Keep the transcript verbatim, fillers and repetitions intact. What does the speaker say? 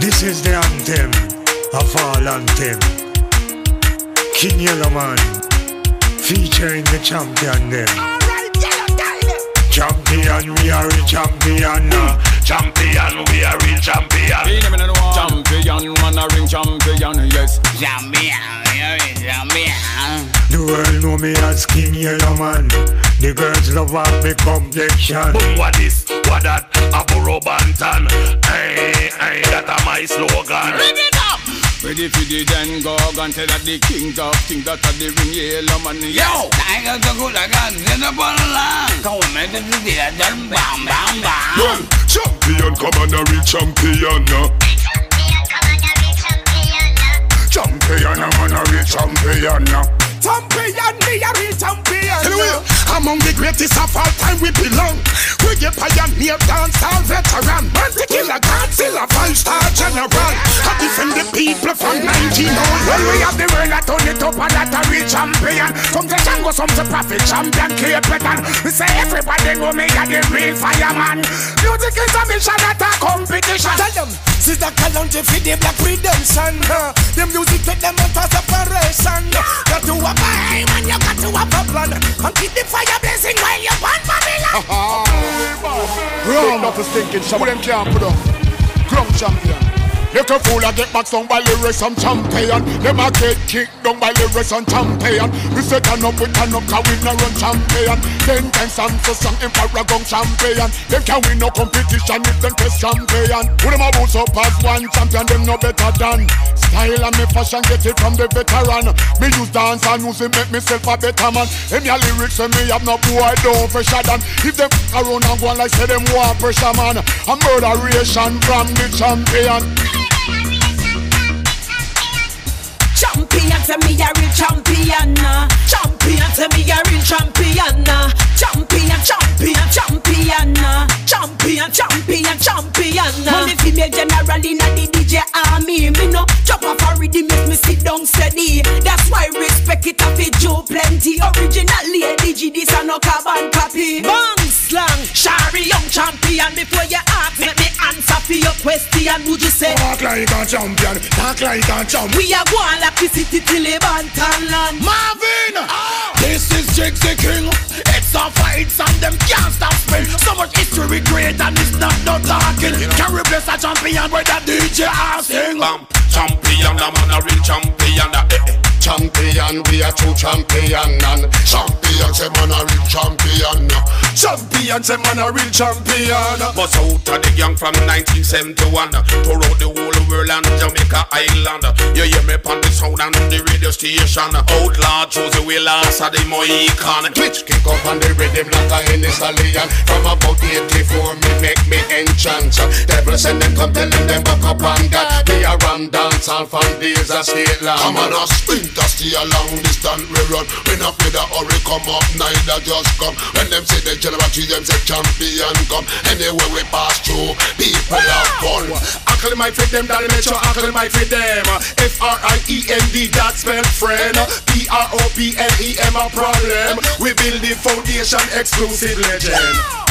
This is the anthem, a fall anthem. King Yellowman, featuring the champion them. Alright, Yellow Tyler. Champion, we are a champion. Uh. Champion, we are real champion. Champion, man a ring champion, yes. Champion, we are real champion. The world know me as King Yellowman. The girls love have me complexion. Boom, what this, what that, a Burro Banton. Hey, hey, that a my slogan. Bring it up. Ready for the then go and tell that the king of king that a the ring Yellowman, yes. Yo, tiger to good again, get up on the line. Come on, man, this is the done bam bam bam. Well, champion, come on, a real champion. Champion, I'm on a real champion. Champion, me a real champion. Anyway, among the greatest of all time we belong. We get pioneer, dancehall veteran. Monty Killer, Godzilla, five-star general. I defend the people from nineteen oh one. Well, we have the world that turn it up and that a real champion. Some to Django, some to Prophet, champion, Capetan. We say everybody know me a the real fireman. Music is a mission, not a competition. Tell them, Sister Kalonji for the black redemption. uh, The music take them out of separation. Got to have a aim and you got to have a plan. And keep the fire blazing while you burn Babylon. Wrong, not a stinking shop. Who them can't put up? Ground champion. Little fool I get back down by the rest some champion. Them a get kicked down by the rest some champion. We say turn up, we turn up, cause we no run champion. Ten times I'm so strong in Paragon champion. Them can win no competition if them test champion. Who them a boost up as one champion, them no better than. Style and me fashion get it from the veteran. Me use dance and music make myself a better man. Them your lyrics and me have no boy don't pressure than. If them around and go on like say them war pressure man. A murderation from the champion. Champion, tell me a real champion. Champion, tell me a real champion. Champion, champion, champion. Champion, champion, champion. Money female general in the D J army. Me no chop off a rhythm, make me sit down steady. That's why respect it a fit Joe plenty. Originally a D G, this a no carbon copy. Bang slang, Shari young champion. Before you ask, let me answer for your question. Would you say? Talk like a champion, talk like a champion. We are going like the city till the Bantanland. Marvin! Oh. This is Jigs the King. It's a fight and them can't stop spin. So much history we create and it's not no talking. Can replace a champion with a D J I sing. Bam. Champion, I'm on a real champion. Eh, eh. Champion, we are true champion. And champion, say man a real champion. Champion, say man a real champion. But out of the gang from nineteen seventy-one, pour out the whole world and Jamaica Island. You hear me on the sound and the radio station. Outlaw chose the way last of the Mohican. Twitch kick up on the rhythm like a Henny Stallion. From about eighty-four, me make me enchant. Devil send them, come telling them back up on God. Me a ram dance all from days of state land. Come on a spin to stay a long distance we run. We not afraid of hurry come up, neither just come. When them say they general trees, them say champion come. Anywhere we pass through, people have fun. Uncle my fit them, that'll make sure uncle my fit them. F R I E N D, that spell friend. P R O P L E M a problem. We build the foundation exclusive legend.